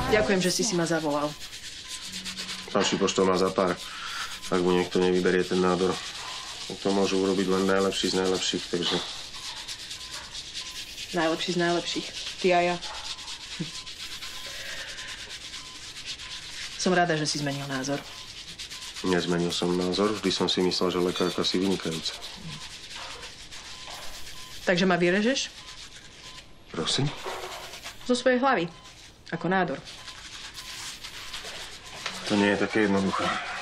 Ďakujem, že si ma zavolal. Pán Šipoštol má za pár. Ak mu niekto nevyberie ten nádor, to môžu urobiť len najlepší z najlepších, takže... Najlepší z najlepších. Ty a ja. Som rada, že si zmenil názor. Nezmenil som názor. Vždy som si myslel, že lekárka si vynikajúca. Takže ma vyrežeš? Prosím? Zo svojej hlavy. Ako nádor. To nie je také jednoduché.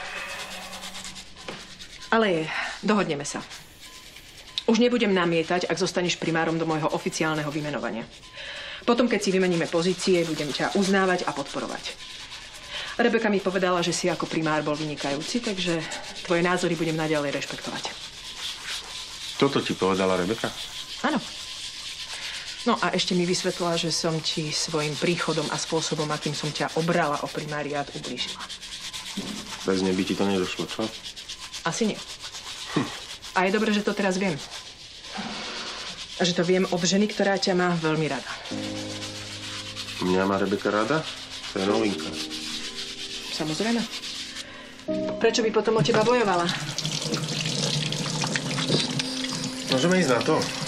Ale dohodneme sa. Už nebudem namietať, ak zostaneš primárom do môjho oficiálneho vymenovania. Potom, keď si vymeníme pozície, budem ťa uznávať a podporovať. Rebeka mi povedala, že si ako primár bol vynikajúci, takže tvoje názory budem naďalej rešpektovať. Toto ti povedala Rebeka? Áno. No a ešte mi vysvetlila, že som ti svojim príchodom a spôsobom, akým som ťa obrala o primáriát, ublížila. Bez nej by ti to nedošlo, čo? Asi nie. A je dobré, že to teraz viem. A že to viem od ženy, ktorá ťa má veľmi rada. Mňa má Rebeka rada? To je novinka. Samozrejme. Prečo by potom o teba bojovala? Môžeme ísť na to?